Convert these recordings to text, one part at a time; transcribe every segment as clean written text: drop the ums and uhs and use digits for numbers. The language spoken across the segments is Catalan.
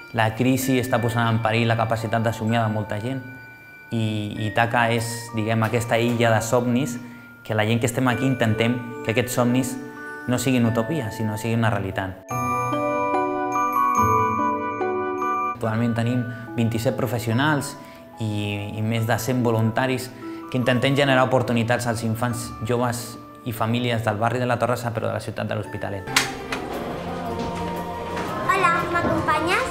La crisi està posant en perill la capacitat de somiar de molta gent i Ítaca és, diguem, aquesta illa de somnis que la gent que estem aquí intentem que aquests somnis no siguin utopia, sinó siguin una realitat. Actualment tenim 27 professionals i més de 100 voluntaris que intentem generar oportunitats als infants, joves i famílies del barri de la Torrassa, però de la ciutat de l'Hospitalet. Hola, m'acompanyes?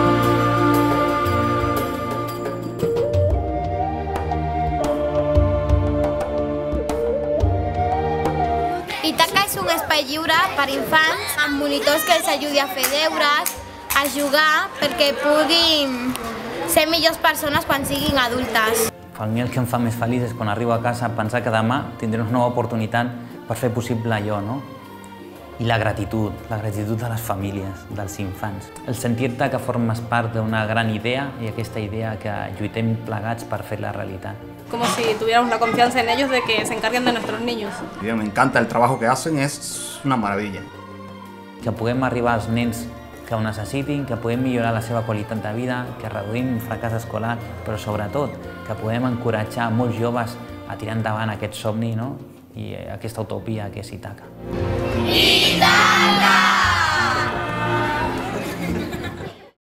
Ítaca és un espai lliure per infants amb monitors que els ajudi a fer deures, a jugar, perquè puguin ser millors persones quan siguin adultes. A mi el que em fa més feliç és quan arribo a casa pensar que demà tindré una nova oportunitat per fer possible allò, no? I la gratitud de les famílies, dels infants. El sentir-te que formes part d'una gran idea i aquesta idea que lluitem plegats per fer-la realitat. Como si tuviéramos la confianza en ellos de que se encarguen de nuestros niños. Me encanta el trabajo que hacen, es una maravilla. Que puguem arribar als nens que ho necessitin, que puguem millorar la seva qualitat de vida, que reduïm el fracàs escolar, però sobretot que puguem encoratjar molts joves a tirar endavant aquest somni, no? I aquesta utopia que és Ítaca. Ítaca!